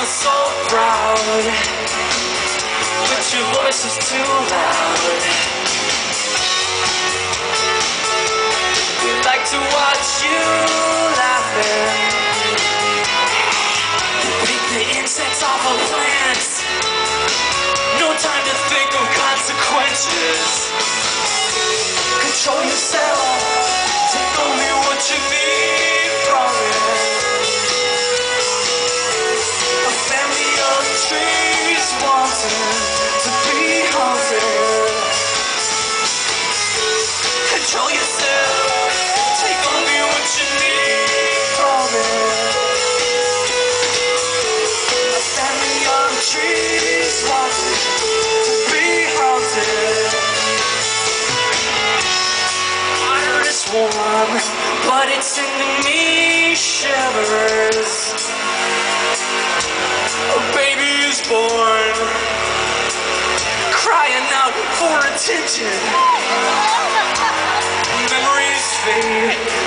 so proud, but your voice is too loud. We like to watch you laughing. You pick the insects off of plants. No time to think of consequences. Control yourself. Take only what you need from it. A family of trees wanting to be haunted. Control yourself. Take only what you need from it. A family of trees wanting to be haunted. Water is warm, but it's sending me shivers. A baby is born, crying out for attention. Memories fade.